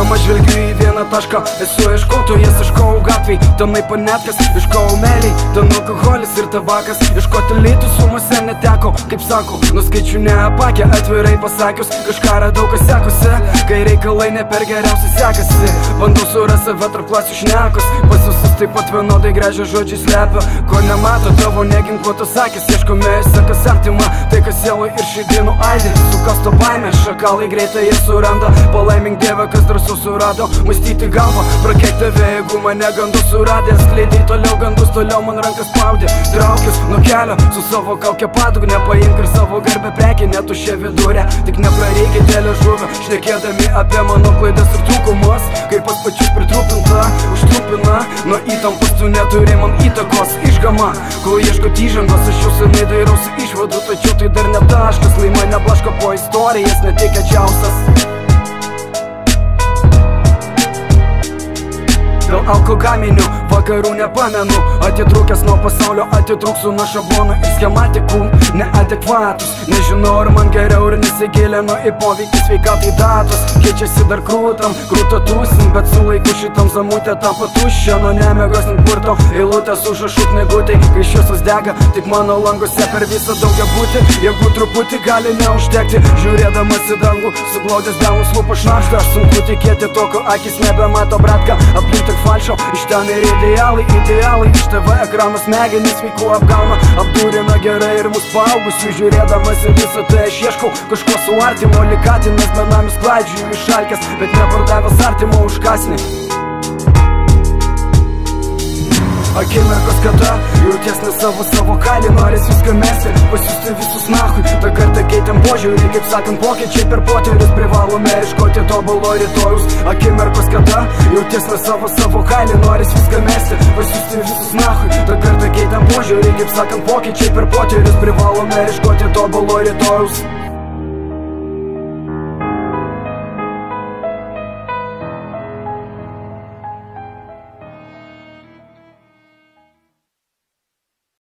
Eidama žvelgiu į vieną tašką, esu ieškotojas, ieškau gatvėj, tenai panetkas, ieškau meiliai, ten alkoholis ir tabakas. Ieškoti lytų sumose neteko, kaip sako, nuskaičiu neapakę, atvirai pasakius, kažką radau, kas sekusi, kai reikalai ne per geriausiai sekasi. Bandau surast save tarp klasių šnekos, pas visus taip pat vienodai gražią žodžiai slepia. Ko nemato tavo neginkluotos akis, ieškome kas artima, tai kas sieloj ir širdinų aidi. Sukasto baimė, šakalai greitai jie suranda, palaimink Dievą, kas drąsų surado, mąstyti galvą, prakeik tave, jeigu mane gandus suradė, skleidai toliau gandus, toliau man rankas spaudė. Traukis nuo kelio su savo kaukė padugne, paimk ir savo garbę prekį, netušė vidurė, tik neprareikite liežuvę, šnekėdami apie mano klaidas ir trūkumus, kaip pas pačius pritrūpinta, užtrupina, nuo įtampos tu neturi man įtakos. Išgama, kol ieškot įžangos, aš jau senai dairausi išvadų, tačiau tai dar ne taškas, lai mane blaško po istorijas netikėčiausias. Dėl alkogaminių vakarų nepamenu, atitrūkęs nuo pasaulio, atitrūksiu nuo šablonų ir schematikų neadekvatus. Nežinau, ar man geriau ir nesigilinu į poveikį sveikatai datos. Keičiasi dar krūtam, krūta tūsim, bet su laiku šitam zamutė tampa tuščia. Nuo nemėgos npurto eilutės užrašų knygutai, kai šviesos dega tik mano langose per visą daugiabutį. Jeigu truputį gali neužtekti, žiūrėdamas į dangų, suglaudęs delnus lūpą šnarštą. Aš sunku tikėti tokio, akis nebemato bratka, aplink tik falšo, iš ten ir idealai, iš TV ekrano smegenys veikų apgauna, apdūrina gerai ir mus paaugusių. Žiūrėdamas į visą tai aš ieškau kažko su artimo, likatinas benamis klaidžiu išalkęs, bet nepardavęs artimo už kasnį. Akimirkos kada jauties ne savo kailį, noris viską mesti, pasiųsti visus nachui. Ta kartą keitėm požiūrį, kaip sakant, pokyčiai per poterius, privalome ieškoti tobulo rytojus. Akimirkos kada jauties ne savo kailį, noris viską mesti, pasiųsti visus nachui. Ta kartą keitėm požiūrį, kaip sakant, pokyčiai per poterius, privalome ieškoti tobulo rytojus.